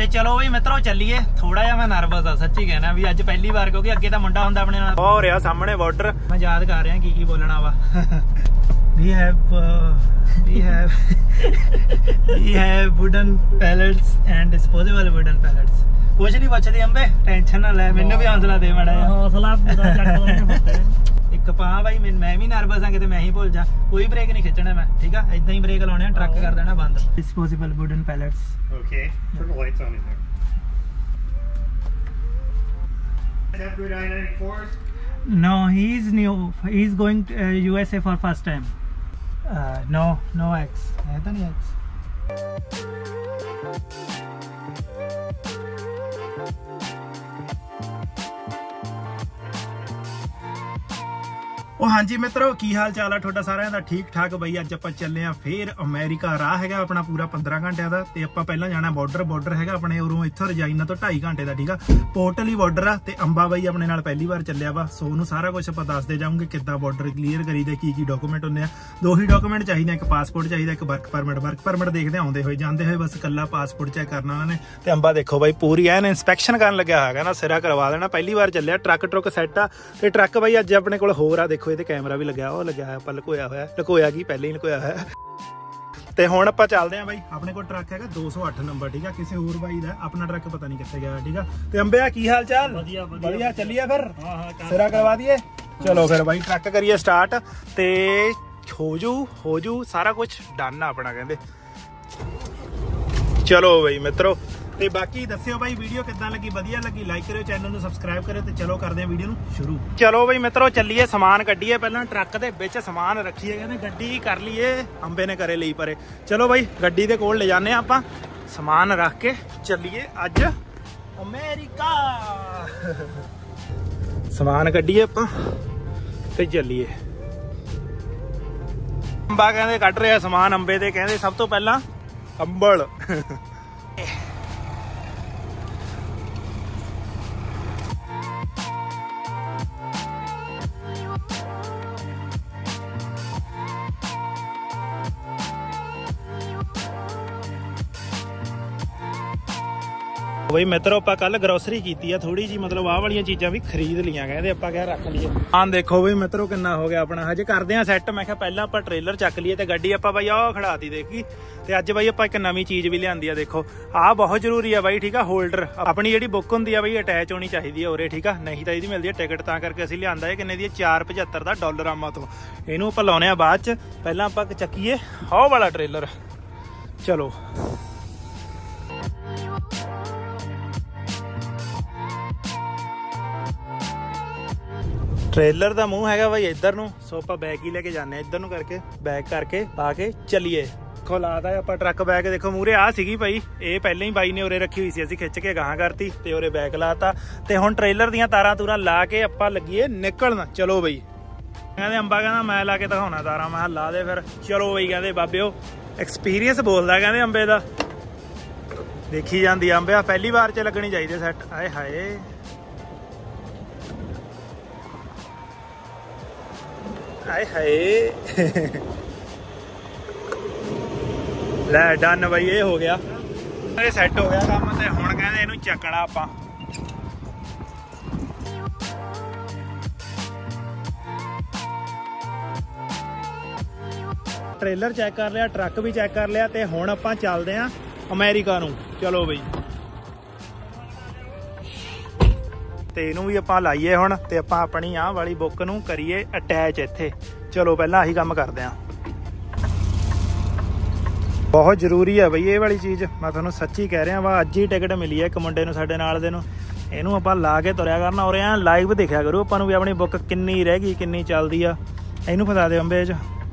ਤੇ ਚਲੋ ਬਈ ਮਿੱਤਰੋ ਚੱਲੀਏ। ਥੋੜਾ ਜਿਹਾ ਮੈਂ ਨਰਵਸ ਆ ਸੱਚੀ ਕਹਿਣਾ ਵੀ ਅੱਜ ਪਹਿਲੀ ਵਾਰ, ਕਿਉਂਕਿ ਅੱਗੇ ਤਾਂ ਮੁੰਡਾ ਹੁੰਦਾ ਆਪਣੇ ਨਾਲ। ਹੋ ਰਿਹਾ ਸਾਹਮਣੇ ਬਾਰਡਰ, ਮੈਂ ਯਾਦ ਕਰ ਰਿਹਾ ਕੀ ਬੋਲਣਾ ਵਾ। we have wooden pallets and disposable wooden pallets। ਕੁਝ ਨਹੀਂ ਬਚਦੇ ਅੰਬੇ, ਟੈਨਸ਼ਨ ਨਾ ਲੈ, ਮੈਨੂੰ ਵੀ ਹੌਸਲਾ ਦੇ ਮਾੜਾ ਜਿਹਾ। ਹੌਸਲਾ ਪੂਰਾ ਚੱਕ ਲੈਣੇ ਇੱਕ ਪਾ ਬਾਈ, ਮੈਂ ਵੀ ਨਰਵਸ ਆ ਕਿਤੇ ਮੈਂ ਹੀ ਭੁੱਲ ਜਾ। ਕੋਈ ਬ੍ਰੇਕ ਨਹੀਂ ਖਿੱਚਣਾ ਮੈਂ, ਠੀਕ ਆ? ਇਦਾਂ ਹੀ ਬ੍ਰੇਕ ਲਾਉਣੇ ਆ, ਟਰੱਕ ਕਰ ਦੇਣਾ ਬੰਦ। disposable wooden pallets। Okay, turn the lights on in there. Have good I-94s? No, he's new. He's going to USA for first time. No X. है तो नहीं X. ਉਹ ਹਾਂਜੀ ਮਿੱਤਰੋ, ਕੀ ਹਾਲ ਚਾਲ ਆ ਤੁਹਾਡਾ ਸਾਰਿਆਂ ਦਾ? ਠੀਕ ਠਾਕ ਬਈ। ਅੱਜ ਆਪਾਂ ਚੱਲੇ ਆ ਫੇਰ ਅਮਰੀਕਾ। ਰਾਹ ਹੈਗਾ ਆਪਣਾ ਪੂਰਾ 15 ਘੰਟਿਆਂ ਦਾ, ਤੇ ਆਪਾਂ ਪਹਿਲਾਂ ਜਾਣਾ ਬਾਰਡਰ ਹੈਗਾ ਆਪਣੇ ਉਰੋਂ ਇੱਥੋਂ ਰਜਾਈਨਾ ਤੋਂ 2.5 ਘੰਟੇ ਦਾ, ਠੀਕ ਆ? ਪੋਰਟਲੀ ਬਾਰਡਰ ਆ। ਤੇ ਅੰਬਾ ਬਾਈ ਆਪਣੇ ਨਾਲ ਪਹਿਲੀ ਵਾਰ ਚੱਲਿਆ ਵਾ, ਸੋ ਉਹਨੂੰ ਸਾਰਾ ਕੁਝ ਆਪਾਂ ਦੱਸਦੇ ਜਾਵਾਂਗੇ ਕਿੱਦਾਂ ਬਾਰਡਰ ਕਲੀਅਰ ਕਰੀਦੇ, ਕੀ ਡਾਕੂਮੈਂਟ ਹੁੰਦੇ ਆ। 2 ਹੀ ਡਾਕੂਮੈਂਟ ਚਾਹੀਦੇ, ਇੱਕ ਪਾਸਪੋਰਟ ਚਾਹੀਦਾ, ਇੱਕ ਵਰਕ ਪਰਮਿਟ ਦੇਖਦੇ ਆਉਂਦੇ ਹੋਏ ਜਾਂਦੇ ਹੋਏ, ਬਸ ਇਕੱਲਾ ਪਾਸਪੋਰਟ ਚੈੱਕ ਕਰਨਾ ਉਹਨਾਂ ਨੇ। ਤੇ ਅੰਬਾ ਦੇਖੋ ਬਾਈ ਪੂਰੀ ਐਨ ਇੰਸਪੈਕਸ਼ਨ ਕਰਨ ਲੱਗਿਆ ਹੈਗਾ ਨਾ, ਸਿਰਾ ਕਰਵਾ ਦੇਣਾ। ਪਹਿਲੀ ਵਾਰ ਚੱਲਿਆ, ਟਰੱਕ ਸੈੱਟ ਆ। ਤੇ ਟਰੱਕ ਬਾਈ ਅੱਜ ਆਪਣੇ ਕੋਲ ਹੋਰ ਆ, ਦੇਖੋ ਇਹਦੇ ਕੈਮਰਾ ਵੀ ਲੱਗਿਆ, ਉਹ ਲੱਗਿਆ ਹੋਇਆ, ਆਪਾਂ ਲੁਕੋਇਆ ਕੀ ਪਹਿਲੇ ਹੀ ਲੁਕੋਇਆ ਹੋਇਆ। ਤੇ ਹੁਣ ਆਪਾਂ ਚੱਲਦੇ ਆਂ ਬਾਈ। ਆਪਣੇ ਕੋਲ ਟਰੱਕ ਹੈਗਾ 208 ਨੰਬਰ, ਠੀਕ ਆ? ਕਿਸੇ ਹੋਰ ਬਾਈ ਦਾ, ਆਪਣਾ ਟਰੱਕ ਪਤਾ ਨਹੀਂ ਕਿੱਥੇ ਗਿਆ, ਠੀਕ ਆ? ਤੇ ਅੰਬਿਆ ਕੀ ਹਾਲ ਚਾਲ? ਵਧੀਆ ਚੱਲੀਏ ਫਿਰ, ਸਿਰਾ ਕਰਵਾ ਦਈਏ। ਚਲੋ ਫਿਰ ਬਾਈ ਟਰੱਕ ਕਰੀਏ ਸਟਾਰਟ, ਤੇ ਹੋ ਜੂ ਸਾਰਾ ਕੁਝ ਡਨ ਆ ਆਪਣਾ ਕਹਿੰਦੇ। ਚਲੋ ਬਾਈ ਮਿੱਤਰੋ, ਤੇ ਬਾਕੀ ਦੱਸਿਓ ਬਾਈ ਵੀਡੀਓ ਕਿੱਦਾਂ ਲੱਗੀ, ਵਧੀਆ ਲੱਗੀ ਲਾਈਕ ਕਰਿਓ, ਚੈਨਲ ਨੂੰ ਸਬਸਕ੍ਰਾਈਬ ਕਰਿਓ। ਤੇ ਚਲੋ ਕਰਦੇ ਆ ਵੀਡੀਓ ਨੂੰ ਸ਼ੁਰੂ। ਚਲੋ ਬਾਈ ਮਿੱਤਰੋ ਚੱਲੀਏ, ਸਮਾਨ ਕੱਢੀਏ ਪਹਿਲਾਂ, ਟਰੱਕ ਦੇ ਵਿੱਚ ਸਮਾਨ ਰੱਖੀਏ, ਕਹਿੰਦੇ ਗੱਡੀ ਕਰ ਲਈਏ। ਅੰਬੇ ਨੇ ਕਰੇ ਲਈ ਪਰੇ। ਚਲੋ ਬਾਈ ਗੱਡੀ ਦੇ ਕੋਲ ਲੈ ਜਾਂਦੇ ਆ ਆਪਾਂ, ਸਮਾਨ ਰੱਖ ਕੇ ਚੱਲੀਏ ਅੱਜ ਅਮਰੀਕਾ। ਸਮਾਨ ਕੱਢੀਏ ਆਪਾਂ ਤੇ ਚੱਲੀਏ। ਅੰਬਾ ਕਹਿੰਦੇ ਕੱਢ ਰਿਹਾ ਸਮਾਨ, ਅੰਬੇ ਦੇ ਕਹਿੰਦੇ ਸਭ ਤੋਂ ਪਹਿਲਾਂ ਕੰਬਲ। ਬਈ ਮਿੱਤਰੋ ਆਪਾਂ ਕੱਲ ਗਰੋਸਰੀ ਕੀਤੀ ਆ ਥੋੜੀ ਜੀ, ਮਤਲਬ ਆਹ ਵਾਲੀਆਂ ਚੀਜ਼ਾਂ ਵੀ ਖਰੀਦ ਲੀਆਂ, ਕਹਿੰਦੇ ਆਪਾਂ ਕਿਹਾ ਰੱਖ ਲਈਏ। ਹਾਂ ਦੇਖੋ ਬਈ ਮਿੱਤਰੋ ਕਿੰਨਾ ਹੋ ਗਿਆ ਆਪਣਾ, ਹਜੇ ਕਰਦੇ ਆ ਸੈੱਟ। ਮੈਂ ਕਿਹਾ ਪਹਿਲਾਂ ਆਪਾਂ ਟ੍ਰੇਲਰ ਚੱਕ ਲਈਏ, ਤੇ ਗੱਡੀ ਆਪਾਂ ਬਾਈ ਆਹ ਖੜਾਤੀ ਦੇਖੀ। ਤੇ ਅੱਜ ਬਾਈ ਆਪਾਂ ਇੱਕ ਨਵੀਂ ਚੀਜ਼ ਵੀ ਲਿਆਂਦੀ ਆ, ਦੇਖੋ ਆਹ ਬਹੁਤ ਜ਼ਰੂਰੀ ਆ ਬਾਈ, ਠੀਕ ਆ? ਹੋਲਡਰ ਆਪਣੀ ਜਿਹੜੀ ਬੁੱਕ ਹੁੰਦੀ ਆ ਬਾਈ ਅਟੈਚ ਹੋਣੀ ਚਾਹੀਦੀ ਆ ਉਰੇ, ਠੀਕ ਆ? ਨਹੀਂ ਤਾਂ ਇਹਦੀ ਮਿਲਦੀ ਆ ਟਿਕਟ, ਤਾਂ ਕਰਕੇ ਅਸੀਂ ਲਿਆਂਦਾ। ਇਹ ਕਿੰਨੇ ਦੀ? 475 ਦਾ ਡਾਲਰਾਮਾ ਤੋਂ। ਇਹਨੂੰ ਆਪਾਂ ਲਾਉਣੇ ਆ ਬਾਅਦ ਚ, ਪਹਿਲਾਂ ਆਪਾਂ ਚੱਕੀਏ ਆਹ ਵਾਲਾ ਟ੍ਰੇਲਰ। ਚਲੋ ਟ੍ਰੇਲਰ ਦਾ ਮੂੰਹ ਹੈਗਾ ਬਾਈ ਇੱਧਰ ਨੂੰ, ਸੋ ਆਪਾਂ ਬੈਗ ਹੀ ਲੈ ਕੇ ਜਾਂਦੇ ਆ ਇੱਧਰ ਨੂੰ ਕਰਕੇ, ਬੈਗ ਕਰਕੇ ਪਾ ਕੇ ਚੱਲੀਏ। ਦੇਖੋ ਲਾਦਾ ਆਪਾਂ ਟਰੱਕ ਬੈਗ, ਦੇਖੋ ਮੂਹਰੇ ਆ ਸੀਗੀ ਭਾਈ, ਇਹ ਪਹਿਲਾਂ ਹੀ ਬਾਈ ਨੇ ਉਰੇ ਰੱਖੀ ਹੋਈ ਸੀ, ਅਸੀਂ ਖਿੱਚ ਕੇ ਗਾਹਾਂ ਕਰਤੀ ਤੇ ਉਰੇ ਬੈਗ ਲਾਤਾ। ਤੇ ਹੁਣ ਟ੍ਰੇਲਰ ਦੀਆਂ ਤਾਰਾਂ ਤੂਰਾਂ ਲਾ ਕੇ ਆਪਾਂ ਲੱਗੀਏ ਨਿਕਲਣ। ਚਲੋ ਬਈ ਕਹਿੰਦੇ ਅੰਬਾ ਕਹਿੰਦਾ ਮੈਂ ਲਾ ਕੇ ਦਿਖਾਉਣਾ ਤਾਰਾਂ, ਮੈਂ ਲਾ ਦੇ ਫਿਰ। ਚਲੋ ਬਈ ਕਹਿੰਦੇ ਬਾਬਿਓ, ਐਕਸਪੀਰੀਅੰਸ ਬੋਲਦਾ ਕਹਿੰਦੇ ਅੰਬੇ ਦਾ। ਦੇਖੀ ਜਾਂਦੀ ਅੰਬਿਆ, ਪਹਿਲੀ ਵਾਰ ਚ ਲੱਗਣੀ ਚਾਹੀਦੀ ਸੈੱਟ। ਆਏ ਹਾਏ ਆਏ ਹਾਏ ਲੈ ਡਨ ਬਈ, ਇਹ ਹੋ ਗਿਆ, ਇਹ ਸੈੱਟ ਹੋ ਗਿਆ ਕੰਮ। ਤੇ ਹੁਣ ਕਹਿੰਦੇ ਇਹਨੂੰ ਚੱਕਣਾ ਆਪਾਂ। ਟ੍ਰੇਲਰ ਚੈੱਕ ਕਰ ਲਿਆ, ਟਰੱਕ ਵੀ ਚੈੱਕ ਕਰ ਲਿਆ, ਤੇ ਹੁਣ ਆਪਾਂ ਚੱਲਦੇ ਆਂ ਅਮਰੀਕਾ ਨੂੰ। ਚਲੋ ਬਈ ਤੇ ਇਹਨੂੰ ਵੀ ਆਪਾਂ ਲਾਈਏ ਹੁਣ, ਤੇ ਆਪਾਂ ਆਪਣੀ ਆਹ ਵਾਲੀ ਬੁੱਕ ਨੂੰ ਕਰੀਏ ਅਟੈਚ ਇੱਥੇ। ਚਲੋ ਪਹਿਲਾਂ ਆਹੀ ਕੰਮ ਕਰਦੇ ਆਂ, ਬਹੁਤ ਜ਼ਰੂਰੀ ਆ ਬਈ ਇਹ ਵਾਲੀ ਚੀਜ਼, ਮੈਂ ਤੁਹਾਨੂੰ ਸੱਚੀ ਕਹਿ ਰਿਹਾ ਵਾ। ਅੱਜ ਹੀ ਟਿਕਟ ਮਿਲੀ ਹੈ ਇੱਕ ਮੁੰਡੇ ਨੂੰ ਸਾਡੇ ਨਾਲ ਦੇ ਨੂੰ, ਇਹਨੂੰ ਆਪਾਂ ਲਾ ਕੇ ਤੁਰਿਆ ਕਰਨਾ। ਔਰ ਐਂ ਲਾਈਵ ਦੇਖਿਆ ਕਰੂ ਆਪਾਂ ਨੂੰ ਵੀ ਆਪਣੀ ਬੁੱਕ ਕਿੰਨੀ ਰਹਿ ਗਈ, ਕਿੰਨੀ ਚੱਲਦੀ ਆ। ਇਹਨੂੰ ਫਸਾ ਦੇ ਅੰਬੇ 'ਚ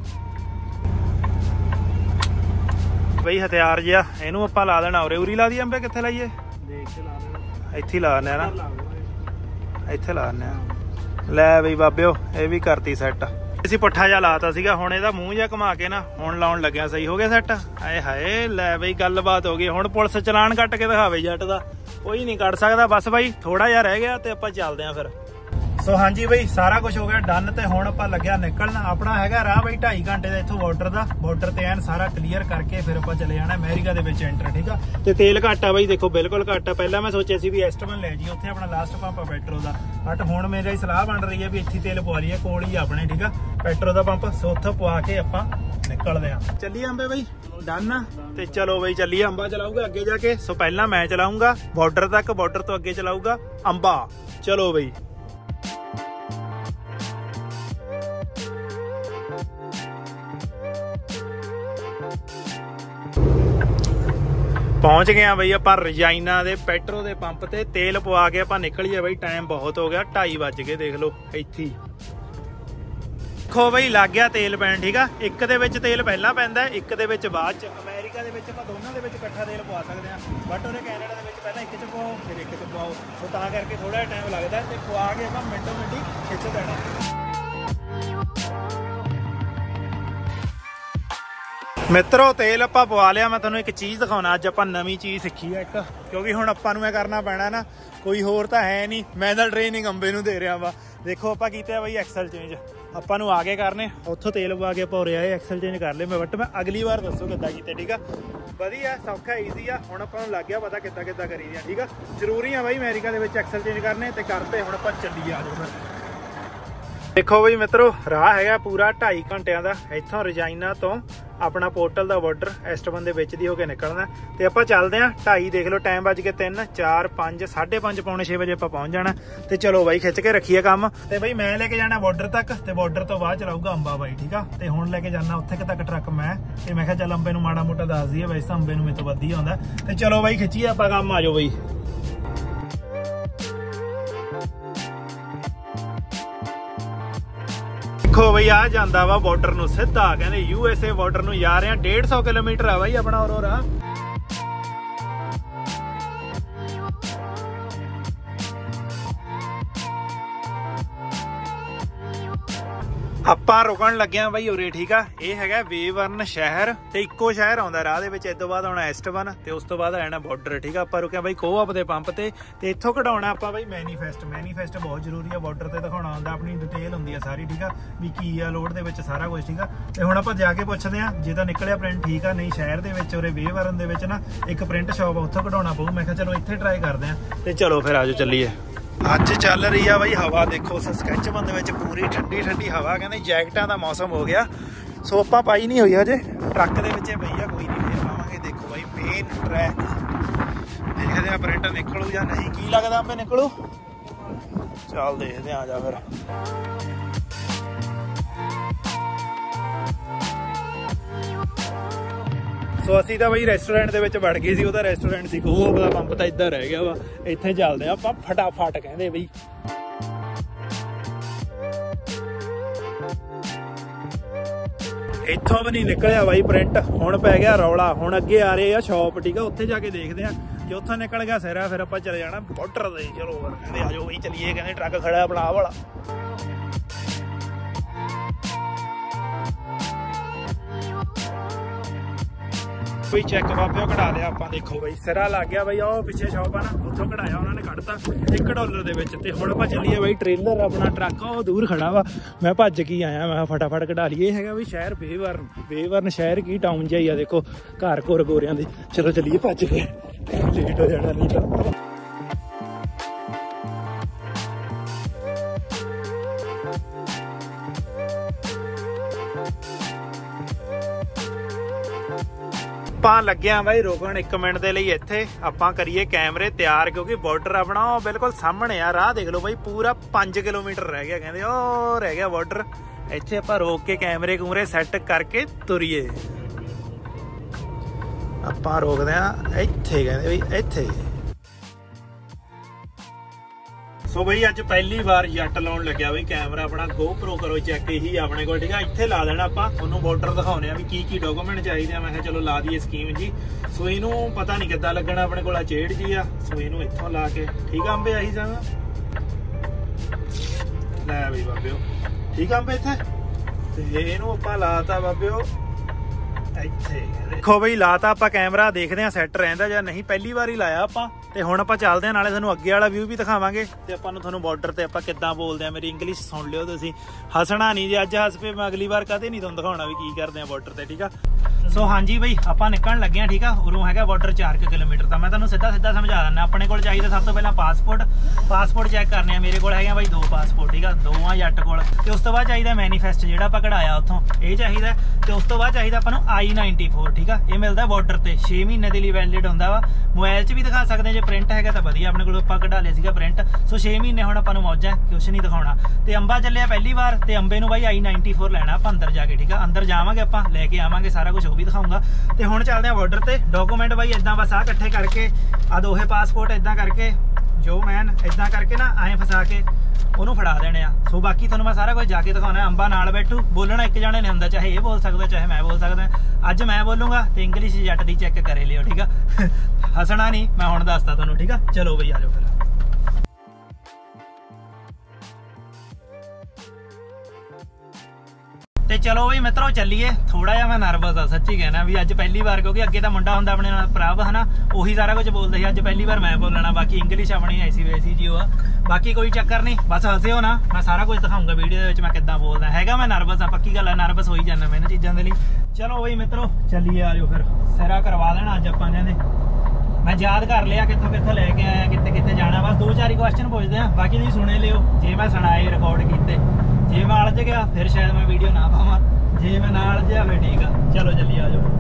ਬਈ ਹਥਿਆਰ ਜਿਹਾ, ਇਹਨੂੰ ਆਪਾਂ ਲਾ ਦੇਣਾ ਉਰੇ। ਉਰੀ ਲਾ ਦੀ ਅੰਬੇ, ਕਿੱਥੇ ਲਾਈਏ? ਇੱਥੇ ਲਾ ਦਿੰਦੇ ਆ ਨਾ, ਇੱਥੇ ਲਾ ਦਿੰਦੇ ਆ। ਲੈ ਬਈ ਬਾਬਿਓ ਇਹ ਵੀ ਕਰਤੀ ਸੈੱਟ। ਅਸੀਂ ਪੁੱਠਾ ਜਿਹਾ ਲਾਤਾ ਸੀਗਾ, ਹੁਣ ਇਹਦਾ ਮੂੰਹ ਜਿਹਾ ਘੁਮਾ ਕੇ ਨਾ ਹੁਣ ਲਾਉਣ ਲੱਗਿਆ, ਸਹੀ ਹੋ ਗਿਆ ਸੈੱਟ। ਆਏ ਹਾਏ ਲੈ ਬਈ ਗੱਲਬਾਤ ਹੋ ਗਈ। ਹੁਣ ਪੁਲਿਸ ਚਲਾਨ ਕੱਟ ਕੇ ਦਿਖਾਵੇ ਜੱਟ ਦਾ, ਕੋਈ ਨਹੀਂ ਕੱਢ ਸਕਦਾ। ਬਸ ਬਾਈ ਥੋੜਾ ਜਿਹਾ ਰਹਿ ਗਿਆ ਤੇ ਆਪਾਂ ਚੱਲਦੇ ਆਂ ਫਿਰ। ਸੋ ਹਾਂਜੀ ਬਈ ਸਾਰਾ ਕੁਝ ਹੋ ਗਿਆ ਡਨ ਤੇ ਹੁਣ ਆਪਾਂ ਲੱਗਿਆ ਨਿਕਲਣ। ਆਪਣਾ ਹੈਗਾ ਰਾਹ ਬਈ 2.5 ਘੰਟੇ ਦਾ ਇੱਥੋਂ ਬਾਰਡਰ ਦਾ। ਬਾਰਡਰ ਤੇ ਐਨ ਸਾਰਾ ਕਲੀਅਰ ਕਰਕੇ ਫਿਰ ਆਪਾਂ ਚਲੇ ਜਾਣਾ ਅਮਰੀਕਾ ਦੇ ਵਿੱਚ ਐਂਟਰ, ਠੀਕ ਆ। ਤੇ ਤੇਲ ਘੱਟ ਆ ਬਈ, ਦੇਖੋ ਬਿਲਕੁਲ ਘੱਟ ਆ। ਪਹਿਲਾਂ ਮੈਂ ਸੋਚਿਆ ਸੀ ਵੀ ਐਸਟਮਨ ਲੈ ਜੀ, ਉੱਥੇ ਆਪਣਾ ਲਾਸਟ ਪੰਪ ਆ ਪੈਟਰੋਲ ਦਾ, ਬਟ ਹੁਣ ਮੇਰੀ ਸਲਾਹ ਬਣ ਰਹੀ ਹੈ ਵੀ ਇੱਥੇ ਤੇਲ ਪਵਾ ਲਈਏ, ਕੋਲ ਹੀ ਆਪਣੇ, ਠੀਕ ਆ, ਪੈਟਰੋਲ ਦਾ ਪੰਪ। ਸੋ ਉੱਥੋਂ ਪਵਾ ਕੇ ਆਪਾਂ ਨਿਕਲਦੇ ਆ। ਚੱਲੀਏ ਅੰਬੇ ਬਈ, ਡਨ ਆ। ਤੇ ਚਲੋ ਬਈ ਚੱਲੀਏ। ਅੰਬਾ ਚਲਾਊਗਾ ਅੱਗੇ ਜਾ ਕੇ, ਸੋ ਪਹਿਲਾਂ ਮੈਂ ਚਲਾਊਂਗਾ ਬਾਰਡਰ ਤੱਕ, ਬਾਰਡਰ ਤੋਂ ਅੱਗੇ ਚਲਾਊਗਾ ਅੰਬਾ। ਚਲੋ ਬਈ ਪਹੁੰਚ ਗਏ ਆ ਬਈ ਆਪਾਂ ਰਜਾਈਨਾ ਦੇ ਪੈਟਰੋ ਦੇ ਪੰਪ ਤੇ। ਤੇਲ ਪਵਾ ਕੇ ਆਪਾਂ ਨਿਕਲੀਏ ਬਈ, ਟਾਈਮ ਬਹੁਤ ਹੋ ਗਿਆ, 2:30 ਵੱਜ ਗਏ। ਦੇਖ ਲਓ ਇੱਥੇ ਦੇਖੋ ਬਈ ਲੱਗ ਗਿਆ ਤੇਲ ਪੈਣ, ਠੀਕ ਆ। ਇੱਕ ਦੇ ਵਿੱਚ ਤੇਲ ਪਹਿਲਾਂ ਪੈਂਦਾ, ਇੱਕ ਦੇ ਵਿੱਚ ਬਾਅਦ ਚ। ਅਮਰੀਕਾ ਦੇ ਵਿੱਚ ਆਪਾਂ ਦੋਨਾਂ ਦੇ ਵਿੱਚ ਇਕੱਠਾ ਤੇਲ ਪਵਾ ਸਕਦੇ ਆ, ਬਟ ਉਹਦੇ ਕੈਨੇਡਾ ਦੇ ਵਿੱਚ ਪਹਿਲਾਂ ਇੱਕ ਚ ਪਵਾਓ ਫਿਰ ਇੱਕ ਚ ਪਵਾਓ, ਸੋ ਤਾਂ ਕਰਕੇ ਥੋੜਾ ਟਾਈਮ ਲੱਗਦਾ। ਤੇ ਪਵਾ ਕੇ ਆਪਾਂ ਮਿੰਟੋ ਮਿੰਟੀ ਖਿੱਚ ਦੇਣਾ। ਮਿੱਤਰੋ ਤੇਲ ਆਪਾਂ ਪਵਾ ਲਿਆ। ਮੈਂ ਤੁਹਾਨੂੰ ਇੱਕ ਚੀਜ਼ ਦਿਖਾਉਣਾ, ਅੱਜ ਆਪਾਂ ਨਵੀਂ ਚੀਜ਼ ਸਿੱਖੀ ਆ ਇੱਕ, ਕਿਉਂਕਿ ਹੁਣ ਆਪਾਂ ਨੂੰ ਇਹ ਕਰਨਾ ਪੈਣਾ ਨਾ, ਕੋਈ ਹੋਰ ਤਾਂ ਹੈ ਨਹੀਂ। ਮੈਂ ਤਾਂ ਟ੍ਰੇਨਿੰਗ ਅੰਬੇ ਨੂੰ ਦੇ ਰਿਹਾ ਵਾ। ਦੇਖੋ ਆਪਾਂ ਕੀਤਾ ਬਈ ਐਕਸਲ ਚੇਂਜ, ਆਪਾਂ ਨੂੰ ਆ ਕੇ ਕਰਨੇ। ਉੱਥੋਂ ਤੇਲ ਪਵਾ ਕੇ ਆਪਾਂ ਰਿਹਾ ਐਕਸਲ ਚੇਂਜ ਕਰ ਲਏ ਮੈਂ, ਬਟ ਮੈਂ ਅਗਲੀ ਵਾਰ ਦੱਸੋ ਕਿੱਦਾਂ ਕੀਤੇ, ਠੀਕ ਆ। ਵਧੀਆ ਸੌਖਾ ਈਜ਼ੀ ਆ। ਹੁਣ ਆਪਾਂ ਨੂੰ ਲੱਗ ਗਿਆ ਪਤਾ ਕਿੱਦਾਂ ਕਰੀ ਦੀਆਂ, ਠੀਕ ਆ। ਜ਼ਰੂਰੀ ਆ ਬਾਈ ਅਮਰੀਕਾ ਦੇ ਵਿੱਚ ਐਕਸਲ ਚੇਂਜ ਕਰਨੇ, ਤੇ ਕਰਤੇ। ਹੁਣ ਆਪਾਂ ਚੱਲੀਏ, ਆ ਜਾਓ ਫਿਰ। ਦੇਖੋ ਬਈ ਮਿੱਤਰੋ ਰਾਹ ਹੈਗਾ ਪੂਰਾ 2.5 ਘੰਟਿਆਂ ਦਾ। ਇੱਥੋਂ ਰਜਾਈਨਾ ਤੋਂ ਆਪਣਾ ਪੋਰਟਲ ਦਾ ਬਾਰਡਰ ਐਸਟਮਨ ਦੇ ਵਿੱਚ ਦੀ ਹੋ ਕੇ ਨਿਕਲਣਾ, ਤੇ ਆਪਾਂ ਚੱਲਦੇ ਆਂ 2:30। ਦੇਖ ਲਓ ਟਾਈਮ ਵੱਜ ਕੇ 3, 4, 5, 5:30, ਪੌਣੇ 6 ਵਜੇ ਆਪਾਂ ਪਹੁੰਚ ਜਾਣਾ। ਤੇ ਚਲੋ ਬਾਈ ਖਿੱਚ ਕੇ ਰੱਖੀਏ ਕੰਮ। ਤੇ ਬਈ ਮੈਂ ਲੈ ਕੇ ਜਾਣਾ ਬਾਰਡਰ ਤੱਕ, ਤੇ ਬਾਰਡਰ ਤੋਂ ਬਾਅਦ ਚਲਾਊਗਾ ਅੰਬਾ ਬਾਈ, ਠੀਕ ਆ। ਤੇ ਹੁਣ ਲੈ ਕੇ ਜਾਣਾ ਉੱਥੇ ਤੱਕ ਟਰੱਕ ਮੈਂ, ਤੇ ਮੈਂ ਕਿਹਾ ਚੱਲ ਅੰਬੇ ਨੂੰ ਮਾੜਾ ਮੋਟਾ ਦੱਸ ਦਈਏ, ਵੈਸੇ ਤਾਂ ਅੰਬੇ ਨੂੰ ਮੇਰੇ ਤੋਂ ਵੱਧ ਹੀ ਆਉਂਦਾ। ਤੇ ਚਲੋ ਬਾਈ ਖਿੱਚੀਏ ਆਪਾਂ ਕੰਮ, ਆ ਜਾਓ ਬਈ। ਦੇਖੋ ਬਈ ਆ ਜਾਂਦਾ ਵਾ ਬਾਰਡਰ ਨੂੰ ਸਿੱਧਾ, ਕਹਿੰਦੇ USA ਬਾਰਡਰ ਨੂੰ ਜਾ ਰਹੇ ਆ। 150 ਕਿਲੋਮੀਟਰ ਆ ਬਾਈ ਆਪਣਾ ਉਰੋਂ ਰਾਹ। ਆਪਾਂ ਰੁਕਣ ਲੱਗਿਆ ਬਾਈ ਉਰੇ, ਠੀਕ ਆ। ਇਹ ਹੈਗਾ ਵੇਵਰਨ ਸ਼ਹਿਰ, ਤੇ ਇੱਕੋ ਸ਼ਹਿਰ ਆਉਂਦਾ ਰਾਹ ਦੇ ਵਿੱਚ। ਇਸ ਤੋਂ ਬਾਅਦ ਆਉਣਾ ਐਸਟਬਨ, ਤੇ ਉਸ ਤੋਂ ਬਾਅਦ ਆਣਾ ਬਾਰਡਰ, ਠੀਕ ਆ। ਆਪਾਂ ਰੁਕਿਆ ਬਾਈ ਕੋਆਪ ਦੇ ਪੰਪ ਤੇ ਇੱਥੋਂ ਕਢਾਉਣਾ ਆਪਾਂ ਬਾਈ ਮੈਨੀਫੈਸਟ। ਮੈਨੀਫੈਸਟ ਬਹੁਤ ਜ਼ਰੂਰੀ ਆ, ਬਾਰਡਰ ਤੇ ਦਿਖਾਉਣਾ ਹੁੰਦਾ, ਆਪਣੀ ਡਿਟੇਲ ਹੁੰਦੀ ਆ ਸਾਰੀ, ਠੀਕ ਆ, ਵੀ ਕੀ ਆ ਲੋਡ ਦੇ ਵਿੱਚ, ਸਾਰਾ ਕੁਝ, ਠੀਕ ਆ। ਤੇ ਹੁਣ ਆਪਾਂ ਜਾ ਕੇ ਪੁੱਛਦੇ ਆ, ਜੇ ਤਾਂ ਨਿਕਲਿਆ ਪ੍ਰਿੰਟ ਠੀਕ ਆ, ਨਹੀਂ ਸ਼ਹਿਰ ਦੇ ਵਿੱਚ ਉਰੇ ਵੇਵਰਨ ਦੇ ਵਿੱਚ ਨਾ ਇੱਕ ਪ੍ਰਿੰਟ ਸ਼ਾਪ ਆ, ਉੱਥੋਂ ਕਢਾਉਣਾ ਪਊ। ਮੈਂ ਕਿਹਾ ਚਲੋ ਇੱਥੇ ਟਰਾਈ ਕਰਦੇ ਆ। ਤੇ ਚਲੋ ਫਿਰ ਆਜੋ ਚੱਲੀਏ। ਅੱਜ ਚੱਲ ਰਹੀ ਆ ਬਾਈ ਹਵਾ, ਦੇਖੋ ਸਸਕੈਚਵਨ ਦੇ ਵਿੱਚ ਪੂਰੀ ਠੰਡੀ ਠੰਡੀ ਹਵਾ। ਕਹਿੰਦੇ ਜੈਕਟਾਂ ਦਾ ਮੌਸਮ ਹੋ ਗਿਆ, ਸੋ ਆਪਾਂ ਪਾਈ ਨਹੀਂ ਹੋਈ ਹਜੇ, ਟਰੱਕ ਦੇ ਵਿੱਚ ਪਈ ਆ, ਕੋਈ ਨਹੀਂ ਫੇਰ ਪਾਵਾਂਗੇ। ਦੇਖੋ ਬਾਈ ਮੇਨ ਟਰੈਕ, ਦੇਖਦੇ ਆ ਪ੍ਰਿੰਟ ਨਿਕਲੂ ਜਾਂ ਨਹੀਂ, ਕੀ ਲੱਗਦਾ ਆਪੇ ਨਿਕਲੂ। ਚੱਲ ਦੇਖਦੇ ਆ, ਜਾ ਫਿਰ। ਸੋ ਅਸੀਂ ਤਾਂ ਬਈ ਰੈਸਟੋਰੈਂਟ ਦੇ ਵਿੱਚ ਵੜ ਗਏ ਸੀ, ਉਹਦਾ ਰੈਸਟੋਰੈਂਟ ਸੀ, ਉਹ ਦਾ ਪੰਪ ਤਾਂ ਇੱਧਰ ਰਹਿ ਗਿਆ ਵਾ। ਇੱਥੇ ਚੱਲਦੇ ਆ ਆਪਾਂ ਫਟਾਫਟ, ਕਹਿੰਦੇ ਬਈ। ਇੱਥੋਂ ਵੀ ਨਹੀਂ ਨਿਕਲਿਆ ਬਾਈ ਪ੍ਰਿੰਟ, ਹੁਣ ਪੈ ਗਿਆ ਰੌਲਾ। ਹੁਣ ਅੱਗੇ ਆ ਰਹੇ ਆ ਸ਼ੌਪ, ਠੀਕ ਆ, ਉੱਥੇ ਜਾ ਕੇ ਦੇਖਦੇ ਆ। ਜੇ ਉੱਥੋਂ ਨਿਕਲ ਗਿਆ ਸਿਰਾ, ਫਿਰ ਆਪਾਂ ਚਲੇ ਜਾਣਾ ਬਾਰਡਰ ਦੇ। ਚਲੋ ਕਹਿੰਦੇ ਆ ਜਾਓ ਬਈ ਚੱਲੀਏ, ਕਹਿੰਦੇ ਟਰੱਕ ਖੜਾ ਆਪਣਾ ਆਹ ਵਾਲਾ। ਕੋਈ ਚੈੱਕ ਬਾਬਿਓ ਕਢਾ ਲਿਆ ਆਪਾਂ। ਦੇਖੋ ਬਈ ਸਿਰਾ ਲੱਗ ਗਿਆ ਬਈ, ਉਹ ਪਿੱਛੇ ਸ਼ੌਪ ਆ ਨਾ, ਉੱਥੋਂ ਕਢਾਇਆ ਉਹਨਾਂ ਨੇ, ਕੱਢਤਾ $1 ਦੇ ਵਿੱਚ। ਤੇ ਹੁਣ ਆਪਾਂ ਚੱਲੀਏ ਬਈ ਟ੍ਰੇਲਰ, ਆਪਣਾ ਟਰੱਕ ਉਹ ਦੂਰ ਖੜਾ ਵਾ। ਮੈਂ ਭੱਜ ਕੇ ਆਇਆ, ਮੈਂ ਫਟਾਫਟ ਕਢਾ ਲਈਏ। ਇਹ ਹੈਗਾ ਬਈ ਸ਼ਹਿਰ ਵੇਵਰਨ, ਵੇਵਰਨ ਸ਼ਹਿਰ ਕੀ ਟਾਊਨ ਜਿਹਾ ਹੀ ਆ। ਦੇਖੋ ਘਰ ਘੁਰ ਗੋਰਿਆਂ ਦੇ। ਚਲੋ ਚੱਲੀਏ ਭੱਜ ਕੇ, ਲੇਟ ਹੋ ਜਾਣਾ ਨਹੀਂ ਤਾਂ। ਆਪਾਂ ਲੱਗਿਆ ਬਾਈ ਰੁਕਣ 1 ਮਿੰਟ ਦੇ ਲਈ ਇੱਥੇ। ਆਪਾਂ ਕਰੀਏ ਕੈਮਰੇ ਤਿਆਰ, ਕਿਉਂਕਿ ਬਾਰਡਰ ਆਪਣਾ ਉਹ ਬਿਲਕੁਲ ਸਾਹਮਣੇ ਆ। ਰਾਹ ਦੇਖ ਲਓ ਬਾਈ ਪੂਰਾ 5 ਕਿਲੋਮੀਟਰ ਰਹਿ ਗਿਆ, ਕਹਿੰਦੇ ਉਹ ਰਹਿ ਗਿਆ ਬਾਰਡਰ। ਇੱਥੇ ਆਪਾਂ ਰੋਕ ਕੇ ਕੈਮਰੇ ਕੂਮਰੇ ਸੈੱਟ ਕਰਕੇ ਤੁਰੀਏ। ਆਪਾਂ ਰੋਕਦੇ ਆ ਇੱਥੇ, ਕਹਿੰਦੇ ਬਈ ਇੱਥੇ। ਸੋ ਬਈ ਅੱਜ ਪਹਿਲੀ ਵਾਰ ਜੱਟ ਲਾਉਣ ਲੱਗਿਆ ਬਈ ਕੈਮਰਾ ਆਪਣਾ। GoPro ਕਰੋ ਚੈੱਕ, ਇਹੀ ਆਪਣੇ ਕੋਲ, ਠੀਕ ਆ। ਇੱਥੇ ਲਾ ਦੇਣਾ ਆਪਾਂ, ਤੁਹਾਨੂੰ ਬਾਰਡਰ ਦਿਖਾਉਣੇ ਆ ਵੀ ਕੀ ਕੀ ਡਾਕੂਮੈਂਟ ਚਾਹੀਦੇ ਆ। ਮੈਂ ਕਿਹਾ ਚਲੋ ਲਾ ਦਈਏ ਸਕੀਮ ਜੀ। ਸੋ ਇਹਨੂੰ ਪਤਾ ਨਹੀਂ ਕਿੱਦਾਂ ਲੱਗਣਾ, ਆਪਣੇ ਕੋਲ ਆ ਚੇੜ ਜੀ ਆ। ਸੋ ਇਹਨੂੰ ਇੱਥੋਂ ਲਾ ਕੇ, ਠੀਕ ਆ ਅੰਬੇ, ਆਹੀ ਜਾਣਾ ਲੈ ਬਈ ਬਾਬਿਓ, ਠੀਕ ਆ ਅੰਬੇ ਇੱਥੇ। ਤੇ ਇਹਨੂੰ ਆਪਾਂ ਲਾਤਾ ਬਾਬਿਓ ਇੱਥੇ ਦੇਖੋ ਬਈ ਲਾਤਾ ਆਪਾਂ ਕੈਮਰਾ, ਦੇਖਦੇ ਆ ਸੈੱਟ ਰਹਿੰਦਾ ਜਾਂ ਨਹੀਂ। ਪਹਿਲੀ ਵਾਰ ਹੀ ਲਾਇਆ ਆਪਾਂ ਤੇ ਹੁਣ ਆਪਾਂ ਚੱਲਦੇ ਆ, ਨਾਲੇ ਤੁਹਾਨੂੰ ਅੱਗੇ ਵਾਲਾ ਵਿਊ ਵੀ ਦਿਖਾਵਾਂਗੇ ਤੇ ਆਪਾਂ ਨੂੰ ਤੁਹਾਨੂੰ ਬਾਰਡਰ ਤੇ ਆਪਾਂ ਕਿੱਦਾਂ ਬੋਲਦੇ ਆ। ਮੇਰੀ ਇੰਗਲਿਸ਼ ਸੁਣ ਲਿਓ ਤੁਸੀਂ, ਹੱਸਣਾ ਨਹੀਂ, ਜੇ ਅੱਜ ਹੱਸ ਪਏ ਮੈਂ ਅਗਲੀ ਵਾਰ ਕਦੇ ਨਹੀਂ ਤੁਹਾਨੂੰ ਦਿਖਾਉਣਾ ਵੀ ਕੀ ਕਰਦੇ ਆ ਬਾਰਡਰ ਤੇ, ਠੀਕ ਆ। ਸੋ ਹਾਂਜੀ ਬਈ ਆਪਾਂ ਨਿਕਲਣ ਲੱਗੇ ਆ, ਠੀਕ ਆ। ਉਰੋਂ ਹੈਗਾ ਬਾਰਡਰ 4 ਕਿਲੋਮੀਟਰ ਦਾ। ਮੈਂ ਤੁਹਾਨੂੰ ਸਿੱਧਾ ਸਮਝਾ ਦਿੰਦਾ। ਆਪਣੇ ਕੋਲ ਚਾਹੀਦਾ ਸਭ ਤੋਂ ਪਹਿਲਾਂ ਪਾਸਪੋਰਟ ਚੈੱਕ ਕਰਨੇ ਆ। ਮੇਰੇ ਕੋਲ ਹੈਗੇ ਬਾਈ 2 ਪਾਸਪੋਰਟ, ਠੀਕ ਆ, 2 ਆ ਜੱਟ ਕੋਲ। ਤੇ ਉਸ ਤੋਂ ਬਾਅਦ ਚਾਹੀਦਾ ਮੈਨੀਫੈਸਟ ਜਿਹੜਾ ਆਪਾਂ ਕਢਾਇਆ ਉੱਥੋਂ, ਇਹ ਚਾਹੀਦਾ। ਤੇ ਉਸ ਤੋਂ ਬਾਅਦ ਚਾਹੀਦਾ ਆਪਾਂ ਨੂੰ I-94, ਠੀਕ ਆ। ਇਹ ਮਿਲਦਾ ਬਾਰਡਰ ਤੇ 6 ਮਹੀਨੇ ਦੇ ਲਈ ਵੈਲਿਡ ਹੁੰਦਾ ਵਾ। ਮੋਬਾਈਲ 'ਚ ਵੀ ਦਿਖਾ ਸਕਦੇ ਜੇ ਪ੍ਰਿੰਟ ਹੈਗਾ ਤਾਂ ਵਧੀਆ, ਆਪਣੇ ਕੋਲ ਆਪਾਂ ਕਢਾ ਲਿਆ ਸੀਗਾ ਪ੍ਰਿੰਟ। ਸੋ 6 ਮਹੀਨੇ ਹੁਣ ਆਪਾਂ ਨੂੰ ਮੌਜਾਂ, ਕੁਛ ਨਹੀਂ ਦਿਖਾਉਣਾ। ਤੇ ਅੰਬਾ ਚੱਲਿਆ ਪਹਿਲੀ ਵਾਰ, ਤੇ ਅੰਬੇ ਨੂੰ ਬਾਈ I-94 ਲੈਣਾ ਆਪਾਂ ਅੰਦਰ ਜਾ ਕੇ, ਠੀਕ ਆ। ਅੰਦਰ ਜਾਵਾਂਗੇ ਆਪਾਂ, ਲੈ ਕੇ ਆਵਾਂਗੇ ਸਾਰਾ ਕੁਝ, ਉਹ ਵੀ ਦਿਖਾਊਂਗਾ। ਤੇ ਹੁਣ ਚੱਲਦੇ ਆ ਬਾਰਡਰ ਤੇ। ਡਾਕੂਮੈਂਟ ਬਾਈ ਇਦਾਂ ਬਸ ਆਹ ਇਕੱਠੇ ਕਰਕੇ, ਆ ਦੋਹੇ ਪਾਸਪੋਰਟ ਇਦਾਂ ਕਰਕੇ, ਜੋ ਮੈਨ ਇਦਾਂ ਕਰਕੇ ਨਾ ਐਂ ਫਸਾ ਕੇ ਉਹਨੂੰ ਫੜਾ ਦੇਣੇ ਆ। ਸੋ ਬਾਕੀ ਤੁਹਾਨੂੰ ਮੈਂ ਸਾਰਾ ਕੁਝ ਜਾ ਕੇ ਦਿਖਾਉਣਾ। ਅੰਬਾ ਨਾਲ ਬੈਠੂ, ਬੋਲਣਾ ਇੱਕ ਜਾਣੇ ਨੇ ਹੁੰਦਾ, ਚਾਹੇ ਇਹ ਬੋਲ ਸਕਦਾ ਚਾਹੇ ਮੈਂ ਬੋਲ ਸਕਦਾ। ਅੱਜ ਮੈਂ ਬੋਲੂੰਗਾ ਤੇ ਇੰਗਲਿਸ਼ ਜੱਟ ਦੀ ਚੈੱਕ ਕਰੇ ਲਿਓ, ਠੀਕ ਆ। ਹੱਸਣਾ ਨਹੀਂ, ਮੈਂ ਹੁਣ ਦੱਸਦਾ ਤੁਹਾਨੂੰ, ਠੀਕ ਆ। ਚਲੋ ਬਈ ਆ ਜਾਓ ਫਿਰ। ਤੇ ਚਲੋ ਬਈ ਮਿੱਤਰੋ ਚੱਲੀਏ। ਥੋੜਾ ਜਿਹਾ ਮੈਂ ਨਰਵਸ ਆ ਸੱਚੀ ਕਹਿਣਾ ਵੀ ਅੱਜ ਪਹਿਲੀ ਵਾਰ, ਕਿਉਂਕਿ ਅੱਗੇ ਤਾਂ ਮੁੰਡਾ ਹੁੰਦਾ ਆਪਣੇ ਨਾਲ ਪ੍ਰਭ ਹਨਾ, ਉਹੀ ਸਾਰਾ ਕੁਝ ਬੋਲਦਾ ਸੀ। ਅੱਜ ਪਹਿਲੀ ਵਾਰ ਮੈਂ ਬੋਲਣਾ, ਬਾਕੀ ਇੰਗਲਿਸ਼ ਆਪਣੀ ਐਸੀ ਵੈਸੀ ਜੀ ਆ। ਬਾਕੀ ਕੋਈ ਚੱਕਰ ਨਹੀਂ, ਬਸ ਹੱਸਿਓ ਨਾ, ਮੈਂ ਸਾਰਾ ਕੁਝ ਦਿਖਾਊਂਗਾ ਵੀਡੀਓ ਦੇ ਵਿੱਚ ਮੈਂ ਕਿੱਦਾਂ ਬੋਲਦਾ ਹੈਗਾ। ਮੈਂ ਨਰਵਸ ਆ, ਪੱਕੀ ਗੱਲ ਆ, ਨਰਵਸ ਹੋਈ ਜਾਂਦਾ ਮੈਂ ਇਹਨਾਂ ਚੀਜ਼ਾਂ ਦੇ ਲਈ। ਚਲੋ ਬਈ ਮਿੱਤਰੋ ਚੱਲੀਏ, ਆ ਜਾਓ ਫਿਰ। ਸਿਰਾ ਕਰਵਾ ਦੇਣਾ ਅੱਜ ਆਪਾਂ ਨੇ। ਮੈਂ ਯਾਦ ਕਰ ਲਿਆ ਕਿੱਥੋਂ ਕਿੱਥੋਂ ਲੈ ਕੇ ਆਇਆ, ਕਿੱਥੇ ਕਿੱਥੇ ਜਾਣਾ। ਬਸ 2-4 ਹੀ ਕੁਐਸਚਨ ਪੁੱਛਦੇ ਆ, ਬਾਕੀ ਤੁਸੀਂ ਸੁਣੇ ਲਿਓ। ਜੇ ਮੈਂ ਸੁਣਾਏ ਰਿਕਾਰਡ ਕੀਤੇ, ਜੇ ਮੈਂ ਅਲਝ ਗਿਆ ਫਿਰ ਸ਼ਾਇਦ ਮੈਂ ਵੀਡੀਓ ਨਾ ਪਾਵਾਂ, ਜੇ ਮੈਂ ਨਾਲ ਅਲਝਿਆ ਫਿਰ ਠੀਕ ਆ। ਚਲੋ ਚੱਲੀਏ, ਆ ਜਾਓ।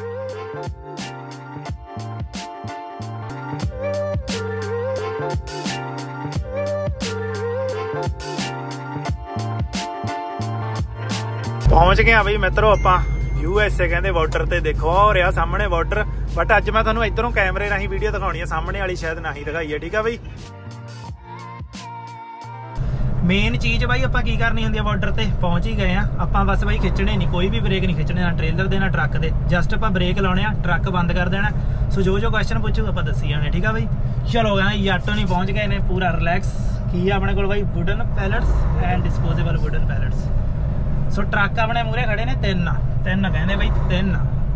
ਪਹੁੰਚ ਗਏ ਆ ਬਈ ਮਿੱਤਰੋ ਆਪਾਂ USA ਕਹਿੰਦੇ ਬਾਰਡਰ ਤੇ। ਦੇਖੋ ਆ ਰਿਹਾ ਸਾਹਮਣੇ ਬਾਰਡਰ, ਬਟ ਅੱਜ ਮੈਂ ਤੁਹਾਨੂੰ ਇਧਰੋਂ ਕੈਮਰੇ ਰਾਹੀਂ ਵੀਡੀਓ ਦਿਖਾਉਣੀ ਆ, ਸਾਹਮਣੇ ਵਾਲੀ ਸ਼ਾਇਦ ਨਹੀਂ ਦਿਖਾਈ ਹੈ, ਠੀਕ ਆ ਬਈ। ਮੇਨ ਚੀਜ਼ ਬਾਈ ਆਪਾਂ ਕੀ ਕਰਨੀ ਹੁੰਦੀ ਆ ਬਾਰਡਰ ਤੇ। ਪਹੁੰਚ ਹੀ ਗਏ ਆ ਆਪਾਂ, ਬਸ ਬਾਈ ਖਿੱਚਣੇ ਨਹੀਂ, ਕੋਈ ਵੀ ਬ੍ਰੇਕ ਨਹੀਂ ਖਿੱਚਣੇ, ਨਾ ਟ੍ਰੇਲਰ ਦੇ ਨਾ ਟਰੱਕ ਦੇ। ਜਸਟ ਆਪਾਂ ਬ੍ਰੇਕ ਲਾਉਣੇ ਆ, ਟਰੱਕ ਬੰਦ ਕਰ ਦੇਣਾ। ਸੋ ਜੋ ਕੁਐਸਚਨ ਪੁੱਛੂ ਆਪਾਂ ਦੱਸੀ ਜਾਣੇ, ਠੀਕ ਆ ਬਈ। ਚਲੋ ਗਏ ਯਾਟੋ ਨਹੀਂ ਪਹੁੰਚ ਗਏ ਨੇ, ਪੂਰਾ ਰਿਲੈਕਸ। ਕੀ ਆ ਆਪਣੇ ਕੋਲ ਬਾਈ? Wooden pallets and disposable wooden pallets. So truck ਆਪਣੇ ਮੂਹਰੇ ਖੜੇ ਨੇ, 3 ਕਹਿੰਦੇ ਬਾਈ, 3।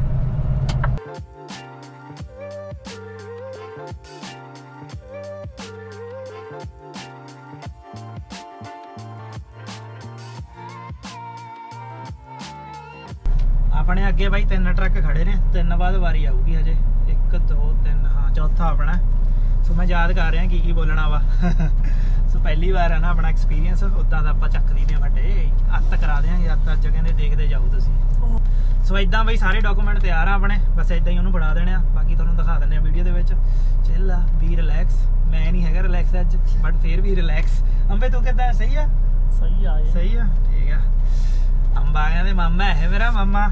ਆਪਣੇ ਅੱਗੇ ਬਾਈ 3 ਟਰੱਕ ਖੜੇ ਨੇ, 3 ਬਾਅਦ ਵਾਰੀ ਆਊਗੀ ਹਜੇ। 1 2 3, ਹਾਂ ਚੌਥਾ ਆਪਣਾ। ਸੋ ਮੈਂ ਯਾਦ ਕਰ ਰਿਹਾ ਕੀ ਬੋਲਣਾ ਵਾ। ਸੋ ਪਹਿਲੀ ਵਾਰ ਹੈ ਨਾ ਆਪਣਾ ਐਕਸਪੀਰੀਅੰਸ, ਉਦਾਂ ਦਾ ਆਪਾਂ ਚੱਕਦੀ ਨੇ ਵੱਡੇ ਅੱਤ ਕਰਾ ਦਿਆਂਗੇ। ਅੱਜ ਕਹਿੰਦੇ ਦੇਖਦੇ ਜਾਓ ਤੁਸੀਂ। ਸੋ ਇਦਾਂ ਬਈ ਸਾਰੇ ਡਾਕੂਮੈਂਟ ਤਿਆਰ ਆ ਆਪਣੇ, ਬਸ ਇਦਾਂ ਹੀ ਉਹਨੂੰ ਫੜਾ ਦੇਣੇ ਆ। ਬਾਕੀ ਤੁਹਾਨੂੰ ਦਿਖਾ ਦਿੰਦੇ ਆ ਵੀਡੀਓ ਦੇ ਵਿੱਚ। ਚਿੱਲ ਆ, ਬੀ ਰਿਲੈਕਸ। ਮੈਂ ਨਹੀਂ ਹੈਗਾ ਰਿਲੈਕਸ ਅੱਜ, ਬਟ ਫੇਰ ਵੀ ਰਿਲੈਕਸ। ਅੰਬੇ ਤੂੰ ਕਿੱਦਾਂ? ਸਹੀ ਆ? ਸਹੀ ਆ, ਸਹੀ ਆ, ਠੀਕ ਆ। ਅੰਬਾ ਕਹਿੰਦੇ ਮਾਮਾ ਹੈ ਮੇਰਾ ਮਾਮਾ।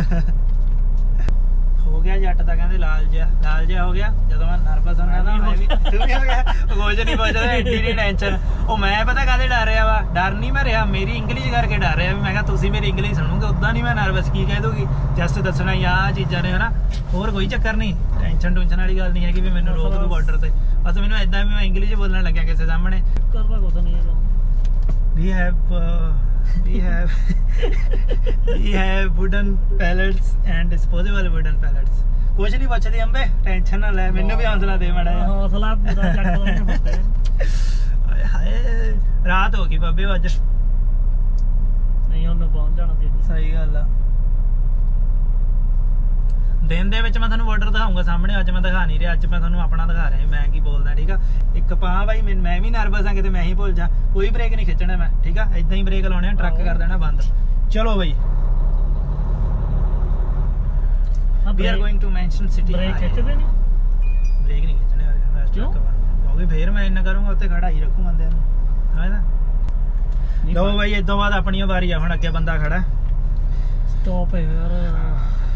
ਹੋ ਗਿਆ ਜੱਟ ਦਾ ਕਹਿੰਦੇ ਲਾਲ ਜਿਹਾ ਹੋ ਗਿਆ। ਜਦੋਂ ਮੈਂ ਨਰਵਸ ਹੁੰਦਾ ਨਾ, ਮੈਂ ਵੀ ਤੂੰ ਵੀ ਹੋ ਗਿਆ। ਕੁਝ ਨਹੀਂ ਪੁੱਛਦਾ, ਐਡੀ ਨਹੀਂ ਟੈਨਸ਼ਨ। ਉਹ ਮੈਂ ਪਤਾ ਕਾਹਦੇ ਡਰ ਰਿਹਾ ਵਾ? ਡਰ ਨਹੀਂ ਮੈਂ ਰਿਹਾ, ਮੇਰੀ ਇੰਗਲਿਸ਼ ਕਰਕੇ ਡਰ ਰਿਹਾ ਵੀ ਮੈਂ ਕਿਹਾ ਤੁਸੀਂ ਮੇਰੀ ਇੰਗਲਿਸ਼ ਸੁਣੋਗੇ। ਉਦਾਂ ਨਹੀਂ ਮੈਂ ਨਰਵਸ, ਕੀ ਕਹਿ ਦੂਗੀ। ਜਸਟ ਦੱਸਣਾ ਹੀ ਆਹ ਚੀਜ਼ਾਂ ਨੇ ਹਨਾ, ਹੋਰ ਕੋਈ ਚੱਕਰ ਨਹੀਂ। ਟੈਨਸ਼ਨ ਵਾਲੀ ਗੱਲ ਨਹੀਂ ਹੈਗੀ ਵੀ ਮੈਨੂੰ ਰੋਕ ਦੂ ਬਾਰਡਰ ਤੇ। ਬਸ ਮੈਨੂੰ ਏਦਾਂ ਵੀ ਮੈਂ ਇੰਗਲਿਸ਼ ਬੋਲਣ ਲੱਗਿਆ ਕਿਸੇ ਸਾਹਮਣੇ। ਕਰਦਾ ਕੁਛ ਨਹੀਂ ਹੈਗਾ। we have wooden pallets and disposable wooden pallets। ਕੁਛ ਨਹੀਂ ਪੁੱਛਦੀ ਅੰਬੇ, ਟੈਨਸ਼ਨ ਨਾ ਲੈ, ਮੈਨੂੰ ਵੀ ਹੌਸਲਾ ਦੇ ਮਾੜਾ ਜਿਹਾ। ਹੌਸਲਾ ਪੂਰਾ ਚੱਕ ਲੈਣੇ। ਹਾਏ ਰਾਤ ਹੋ ਗਈ ਬਾਬੇ ਅੱਜ। ਨਹੀਂ ਉਹਨੂੰ ਪਹੁੰਚ ਜਾਣਾ ਸੀ। ਸਹੀ ਗੱਲ ਆ। ਦਿਨ ਦੇ ਵਿੱਚ ਮੈਂ ਤੁਹਾਨੂੰ ਬਾਰਡਰ ਦਿਖਾਊਂਗਾ ਸਾਹਮਣੇ, ਅੱਜ ਮੈਂ ਦਿਖਾ ਨਹੀਂ ਰਿਹਾ। ਅੱਜ ਮੈਂ ਤੁਹਾਨੂੰ ਆਪਣਾ ਦਿਖਾ ਰਿਹਾ ਮੈਂ ਕੀ ਬੋਲਦਾ, ਠੀਕ ਆ। ਇੱਕ ਪਾ ਬਾਈ ਮੈਂ ਵੀ ਨਰਵਸ ਆ ਕਿਤੇ ਮੈਂ ਹੀ ਭੁੱਲ ਜਾ। ਕੋਈ ਬ੍ਰੇਕ ਨਹੀਂ ਖਿੱਚਣਾ ਮੈਂ, ਠੀਕ ਆ। ਇਦਾਂ ਹੀ ਬ੍ਰੇਕ ਲਾਉਣੇ ਆ, ਟਰੱਕ ਕਰ ਦੇਣਾ ਬੰਦ। ਚਲੋ ਬਾਈ, we are going to mention city। Brake ਖਿੱਚਦੇ ਨਹੀਂ, ਬ੍ਰੇਕ ਨਹੀਂ ਖਿੱਚਣੇ ਯਾਰ, ਕਿਉਂਕਿ ਫੇਰ ਮੈਂ ਇੰਨਾ ਕਰੂੰਗਾ ਉੱਥੇ ਖੜਾ ਹੀ ਰੱਖੂ ਬੰਦੇ ਨੂੰ, ਹੈ ਨਾ। ਲਓ ਬਾਈ ਇਦੋਂ ਬਾਅਦ ਆਪਣੀ ਵਾਰੀ ਆ। ਹੁਣ ਅੱਗੇ ਬੰਦਾ ਖੜਾ। ਸਟਾਪ ਹੈ ਯਾਰ।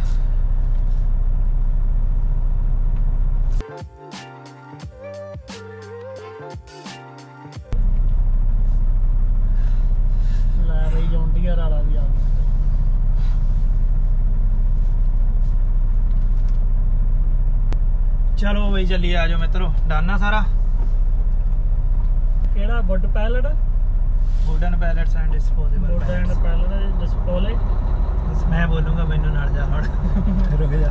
ਵਾਲਾ ਵੀ ਆ ਗਿਆ। ਚਲੋ ਬਈ ਚੱਲੀਏ, ਆ ਜਾਓ ਮਿੱਤਰੋ। ਡਨ ਆ ਸਾਰਾ। ਕਿਹੜਾ? Wood pallet, wooden pallets and disposable. Wood and pallet disposable बस मैं बोलूँगा मैनू नाल जा हुण रुक जा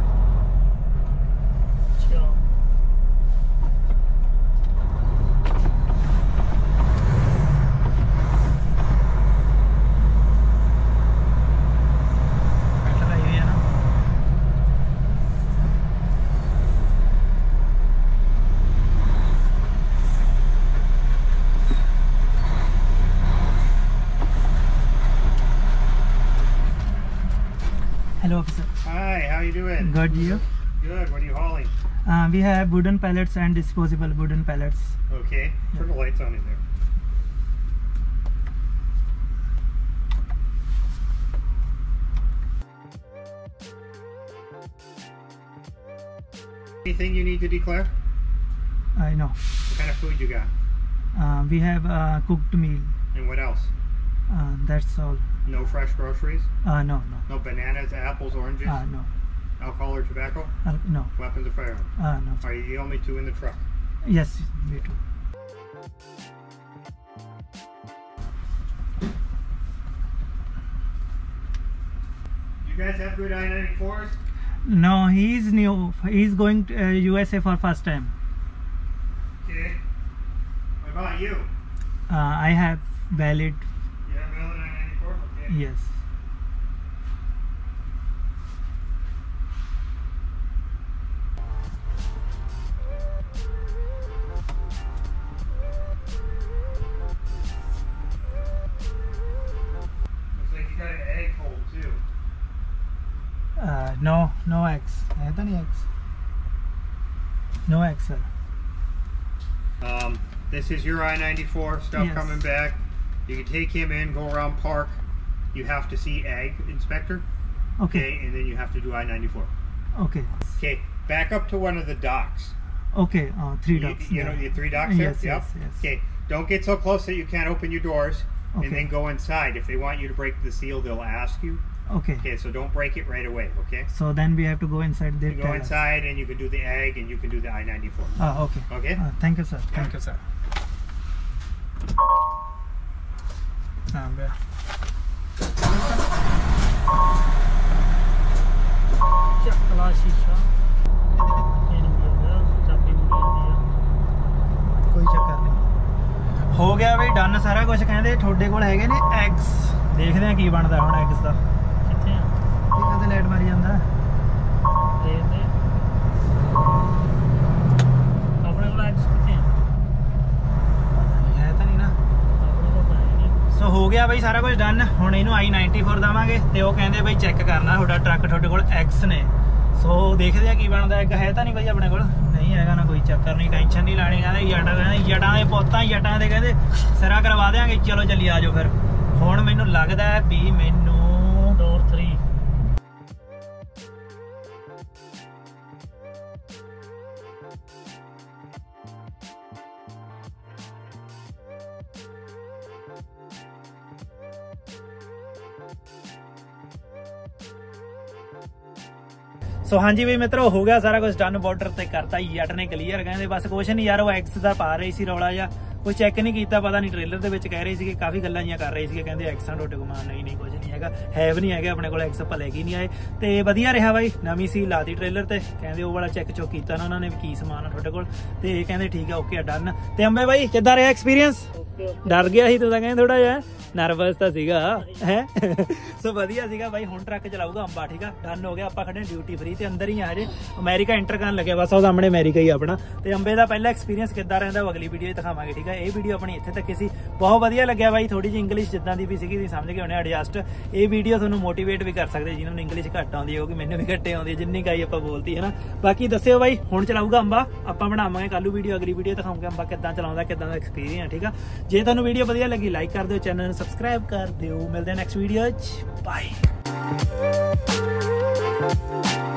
Hello officer. Hi, how you doing? Good, you? Good. What are you hauling? We have wooden pallets and disposable wooden pallets. Okay. Turn the lights on in there. Anything you need to declare? I know. What kind of food you got? We have cooked meal. And what else? That's all. No fresh groceries? No. No bananas, apples, oranges? No. Alcohol or tobacco? No. Weapons or firearms? No. Are you the only two in the truck? Yes, me too. You guys have good I-94s? No, he's new. He's going to USA for first time. Okay. What about you? I have valid. You have valid I-94? Okay. Yes. Looks like you got an egg hold too. No eggs. है तो नहीं eggs. No eggs, sir. This is your I-94 stuff Yes. coming back. You can take him in, go around park. You have to see ag inspector. Okay. And then you have to do I-94. Okay. Okay, back up to one of the docks. Okay. 3 dogs. You know the 3 docks there? Yes, Yep. yes. Okay, don't get so close that you can't open your doors. Okay. And then go inside. If they want you to break the seal, they'll ask you. Okay. Okay, so don't break it right away, okay? So then we have to go inside. They You go tell us. inside and you can do the ag and you can do the I-94. Okay. Okay? Thank you, sir. Thank you, sir. ਚੱਕਲਾ ਸ਼ੀਸ਼ਾ ਇਹ ਨਹੀਂ ਮਿਲਦਾ ਚਾਬੀ ਮਿਲਦੀ ਆ ਕੋਈ ਚੱਕਰ ਨਹੀਂ ਹੋ ਗਿਆ ਬਈ ਡਨ ਸਾਰਾ ਕੁਝ ਕਹਿੰਦੇ ਤੁਹਾਡੇ ਕੋਲ ਹੈਗੇ ਨੇ ਐਗਸ ਦੇਖਦੇ ਆ ਕੀ ਬਣਦਾ ਹੁਣ ਐਗਸ ਦਾ ਕਿੱਥੇ ਆ ਇਹ ਕਦੇ ਲਾਈਟ ਮਾਰੀ ਜਾਂਦਾ ਦੇਖਦੇ ਆਪਣੇ ਕੋਲ ਐਕਸ ਕਿੱਥੇ ਆ ਹੈ ਤਾਂ ਨਹੀਂ ਨਾ ਆਪਣੇ ਕੋਲ ਤਾਂ ਹੈ ਨਹੀਂ ਸੋ ਹੋ ਗਿਆ ਬਈ ਸਾਰਾ ਕੁਝ ਡਨ ਹੁਣ ਇਹਨੂੰ I-94 ਦਵਾਂਗੇ ਤੇ ਉਹ ਕਹਿੰਦੇ ਬਈ ਚੈੱਕ ਕਰਨਾ ਤੁਹਾਡਾ ਟਰੱਕ ਤੁਹਾਡੇ ਕੋਲ ਐਗਸ ਨੇ ਸੋ ਦੇਖਦੇ ਆ ਕੀ ਬਣਦਾ ਐਗ ਹੈ ਤਾਂ ਨਹੀਂ ਬਈ ਆਪਣੇ ਕੋਲ ਨਹੀਂ ਹੈਗਾ ਨਾ ਕੋਈ ਚੱਕਰ ਨਹੀਂ ਟੈਨਸ਼ਨ ਨਹੀਂ ਲੈਣੀ ਕਹਿੰਦੇ ਜਟਾਂ ਦੇ ਪੁੱਤਾਂ ਜਟਾਂ ਦੇ ਕਹਿੰਦੇ ਸਿਰਾ ਕਰਵਾ ਦੇਾਂਗੇ ਚਲੋ ਚੱਲੀ ਆ ਜਾਓ ਫਿਰ ਹੁਣ ਮੈਨੂੰ ਲੱਗਦਾ ਹੈ ਵੀ ਮੈਨੂੰ ਡੋਰ 3 ਸੋ ਹਾਂਜੀ ਬਈ ਮਿੱਤਰੋ ਹੋ ਗਿਆ ਸਾਰਾ ਕੁਝ ਡਨ ਬਾਰਡਰ ਤੇ ਕਰਤਾ ਜੱਟ ਨੇ ਕਲੀਅਰ ਕਹਿੰਦੇ ਬਸ ਕੁਛ ਨਹੀਂ ਯਾਰ ਉਹ ਐਕਸ ਦਾ ਪਾ ਰਹੀ ਸੀ ਰੌਲਾ ਜਾਂ ਕੋਈ ਚੈੱਕ ਨਹੀਂ ਕੀਤਾ ਪਤਾ ਨਹੀਂ ਟ੍ਰੇਲਰ ਦੇ ਵਿੱਚ ਕਹਿ ਰਹੇ ਸੀਗੇ ਕਾਫੀ ਗੱਲਾਂ ਜੀਆਂ ਕਰ ਰਹੇ ਸੀਗੇ ਕਹਿੰਦੇ ਐਕਸਾਂ ਤੁਹਾਡੇ ਕੋਲ ਨਹੀਂ ਕੁਝ ਨਹੀਂ ਹੈਗਾ ਹੈ ਵੀ ਨਹੀਂ ਹੈਗੇ ਆਪਣੇ ਕੋਲ ਐਕਸ ਭਲੇ ਕੀ ਨਹੀਂ ਆਏ ਤੇ ਵਧੀਆ ਰਿਹਾ ਬਾਈ ਨਵੀਂ ਸੀ ਲਾਤੀ ਟ੍ਰੇਲਰ ਤੇ ਕਹਿੰਦੇ ਉਹ ਵਾਲਾ ਚੈੱਕ ਚੁੱਕ ਕੀਤਾ ਨਾ ਉਹਨਾਂ ਨੇ ਵੀ ਕੀ ਸਮਾਨ ਆ ਤੁਹਾਡੇ ਕੋਲ ਤੇ ਕਹਿੰਦੇ ਠੀਕ ਆ ਓਕੇ ਡਨ ਤੇ ਅੰਬੇ ਬਾਈ ਕਿੱਦਾਂ ਰਿਹਾ ਐਕਸਪੀਰੀਅੰਸ ਡਰ ਗਿਆ ਸੀ ਤੂੰ ਤਾਂ ਕਹਿੰਦੇ ਥੋੜਾ ਜਿਹਾ ਨਰਵਸ ਤਾਂ ਸੀਗਾ ਹੈ ਸੋ ਵਧੀਆ ਸੀਗਾ ਬਾਈ ਹੁਣ ਟਰੱਕ ਚਲਾਊਗਾ ਅੰਬਾ ਠੀਕ ਆ ਡਨ ਹੋ ਗਿਆ ਆਪਾਂ ਖੜੇ ਡਿਊਟੀ ਫ੍ਰੀ ਤੇ ਅੰਦਰ ਹੀ ਆ ਹਜੇ ਅਮਰੀਕਾ ਐਂਟਰ ਕਰਨ ਲੱਗਿਆ ਬਸ ਉਹ ਸਾਹਮਣੇ ਅਮਰੀਕਾ ਹੀ ਆਪਣਾ ਤੇ ਅੰਬੇ ਦਾ ਪਹਿਲਾ ਐਕਸਪੀਰੀਅੰਸ ਕਿੱਦਾਂ ਰਹਿੰਦਾ ਉਹ ਅਗਲੀ ਵੀਡੀਓ 'ਚ ਦਿਖਾਵਾਂਗੇ ਠੀਕ ਆ ਇਹ ਵੀਡੀਓ ਆਪਣੀ ਇੱਥੇ ਤੱਕ ਸੀ ਬਹੁਤ ਵਧੀਆ ਲੱਗਿਆ ਬਾਈ ਥੋੜੀ ਜਿਹੀ ਇੰਗਲਿਸ਼ ਜਿੱਦਾਂ ਦੀ ਵੀ ਸੀਗੀ ਤੁਸੀਂ ਸਮਝ ਗਏ ਹੋਣੇ ਐਡਜਸਟ ਇਹ ਵੀਡੀਓ ਤੁਹਾਨੂੰ ਮੋਟੀਵੇਟ ਵੀ ਕਰ ਸਕਦੇ ਜਿਹਨਾਂ ਨੂੰ ਇੰਗਲਿਸ਼ ਘੱਟ ਆਉਂਦੀ ਹੈ ਕਿਉਂਕਿ ਮੈਨੂੰ ਵੀ ਘੱਟੇ ਆਉਂਦੀ ਹੈ ਜਿੰਨੀ ਕਾਈ ਆਪਾਂ ਬੋਲਤੀ ਹੈ ਨਾ ਬਾਕੀ ਦੱਸਿਓ ਬਾਈ ਹੁਣ ਚਲਾਊਗਾ ਅੰਬਾ ਆਪਾਂ ਬਣਾਵਾਂਗੇ ਕੱਲੂ ਵੀਡੀਓ ਅਗਲੀ ਵੀਡੀਓ ਦਿਖਾਉਂਗੇ ਅੰਬਾ ਕਿੱਦਾਂ ਚਲਾਉਂਦਾ ਕਿੱਦਾਂ ਦਾ ਐਕਸਪੀਰੀਅੰਸ ਠੀਕ ਆ ਜੇ ਤੁਹਾਨੂੰ ਵੀਡੀਓ ਵਧੀਆ ਲੱਗੀ ਲਾਈਕ ਕਰ ਦਿਓ ਚੈਨਲ ਨੂੰ ਸਬਸਕ੍ਰਾਈਬ ਕਰ ਦਿਓ ਮਿਲਦੇ ਹਾਂ ਨੈਕਸਟ ਵੀਡੀਓ 'ਚ ਬਾਏ